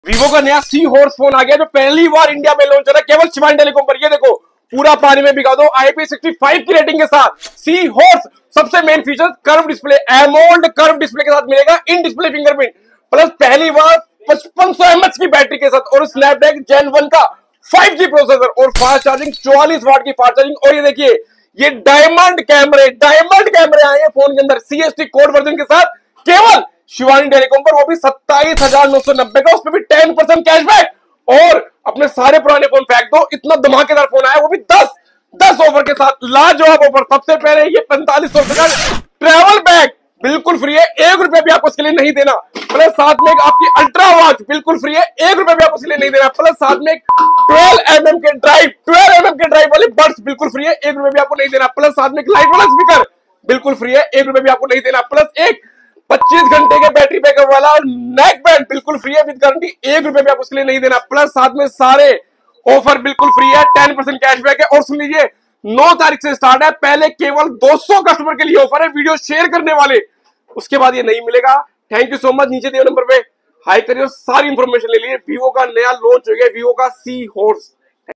Vivo का नया sea horse phone आ गया जो पहली बार इंडिया में लॉन्च हो रहा है केवल शिवानी टेलीकॉम पर। ये देखो पूरा पानी में भिगा दो IP65 की रेटिंग के साथ सी हॉर्स। सबसे main feature curve display, AMOLED curve display के साथ मिलेगा, इन डिस्प्ले फिंगरप्रिंट, प्लस पहली बार 5500 mAh की बैटरी के साथ और स्नैपड्रैगन Gen 1 का 5G प्रोसेसर और फास्ट चार्जिंग, 44 वाट की फास्ट चार्जिंग। और ये देखिए ये डायमंड कैमरे आए हैं फोन के अंदर CST कोड वर्जन के साथ केवल शिवानी टेलीकॉम पर, वो भी 27,990 का, उसमें भी 10% कैशबैक। और अपने सारे पुराने फोन फेंक दो, इतना धमाकेदार फोन आया वो भी 10 ऑफर के साथ, लाजवाब ऑफर। सबसे पहले ये 4500 रुपए का ट्रैवल बैग बिल्कुल फ्री है, 1 रुपया भी आपको इसके लिए नहीं देना। प्लस साथ में आपकी अल्ट्रा वॉच बिल्कुल फ्री है, 1 रुपया भी आपको इसके लिए नहीं देना। प्लस साथ में 12 mm के ड्राइव वाले बड्स बिल्कुल फ्री है, 1 रुपया भी आपको नहीं देना। प्लस साथ में एक लाइट वाला स्पीकर बिल्कुल फ्री है, 1 रुपया भी आपको नहीं देना। प्लस एक 25 घंटे के बैटरी बैकअप वाला नेक बैंड बिल्कुल फ्री है विद गारंटी, 1 रुपया भी आपको इसके लिए नहीं देना। प्लस साथ में सारे ऑफर बिल्कुल फ्री है, 10% कैशबैक है। और सुन लीजिए 9 तारीख से स्टार्ट है, पहले केवल 200 कस्टमर के लिए ऑफर है वीडियो शेयर करने वाले, उसके बाद ये नहीं मिलेगा। Thank you so much. नीचे दिए नंबर पे हाई करिए और सारी इंफॉर्मेशन ले लीजिए। वीवो का नया लॉन्च हो गया, वीवो का सी हॉर्स।